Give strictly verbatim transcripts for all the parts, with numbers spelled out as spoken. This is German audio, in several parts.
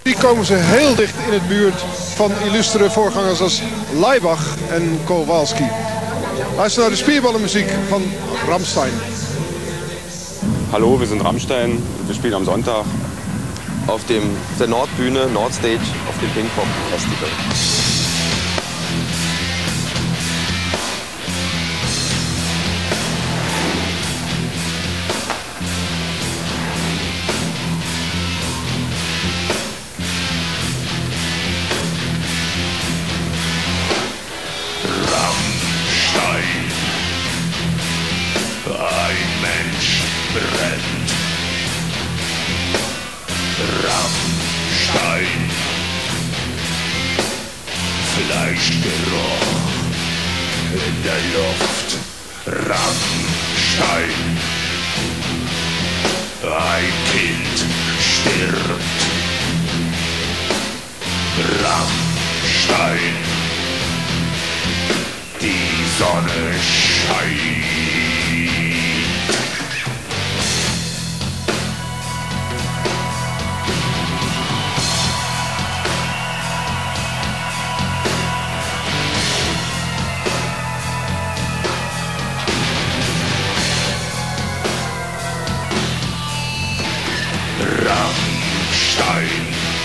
Die komen ze heel dicht in het buurt van illustere voorgangers als Laibach en Kowalski. Luister naar de spierballenmuziek van Rammstein. Hallo, wir sind Rammstein. Wir spielen am Sonntag auf dem, der Nordbühne, Nordstage, auf dem Pinkpop Festival. Rammstein, ein Mensch brennt. Rammstein, Fleischgeruch in der Luft. Rammstein, ein Kind stirbt. Rammstein, die Sonne scheint. Rammstein,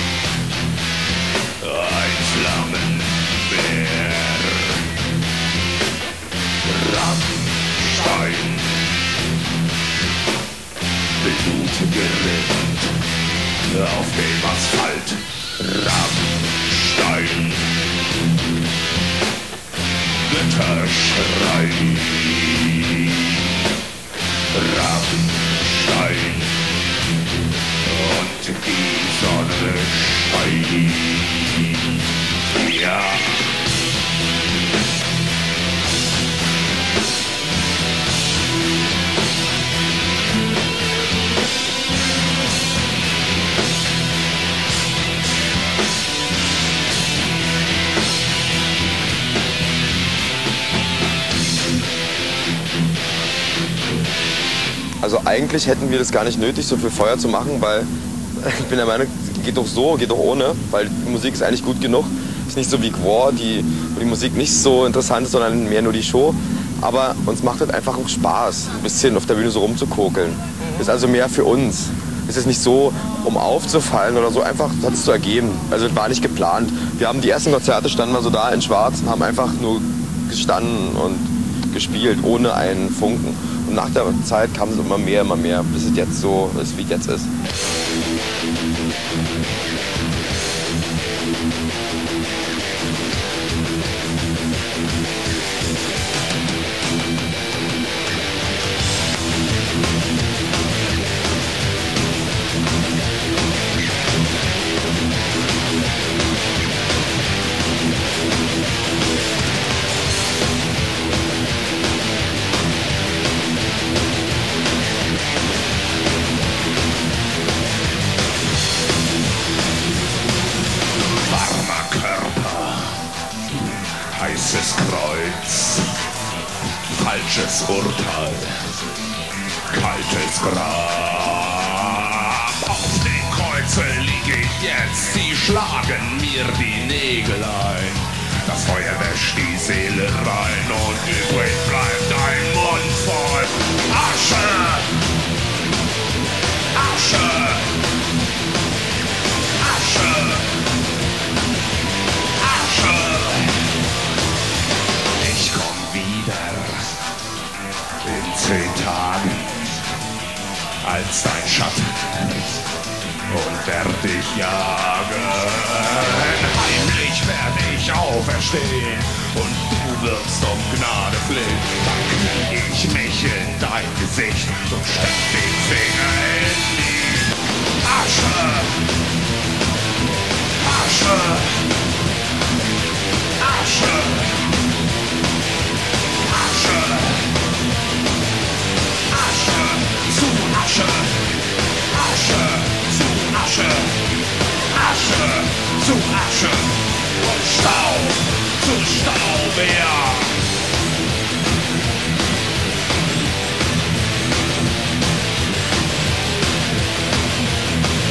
ein Flammenmeer. Rammstein, blutige Rind auf dem Asphalt. Rammstein, Götterschrei. Rammstein, und die Sonne scheint. Ja. Also eigentlich hätten wir das gar nicht nötig, so viel Feuer zu machen, weil ich bin der Meinung, geht doch so, geht doch ohne, weil die Musik ist eigentlich gut genug. Ist nicht so wie Gwar, die, wo die Musik nicht so interessant ist, sondern mehr nur die Show. Aber uns macht halt einfach auch Spaß, ein bisschen auf der Bühne so rumzukokeln. Ist also mehr für uns. Es ist nicht so, um aufzufallen oder so, einfach hat es so ergeben. Also es war nicht geplant. Wir haben die ersten Konzerte, standen wir so da in Schwarz und haben einfach nur gestanden und gespielt, ohne einen Funken. Und nach der Zeit kam es immer mehr, immer mehr, bis es jetzt so ist, wie es jetzt ist. Heißes Kreuz, falsches Urteil, kaltes Grab. Auf dem Kreuze liege ich jetzt, sie schlagen mir die Nägel ein. Das Feuer wäscht die Seele rein und übrig bleibt ein Mund voll Asche, Asche, Asche. In zehn Tagen als dein Schatten und werd dich jagen. Heimlich werd ich auferstehen und du wirst um Gnade flehen. Dann knie ich mich in dein Gesicht und steck den Finger in die Asche. Asche. Asche. Asche, Asche, zu Asche, Asche, zu Asche und Staub, zu Staub, ja.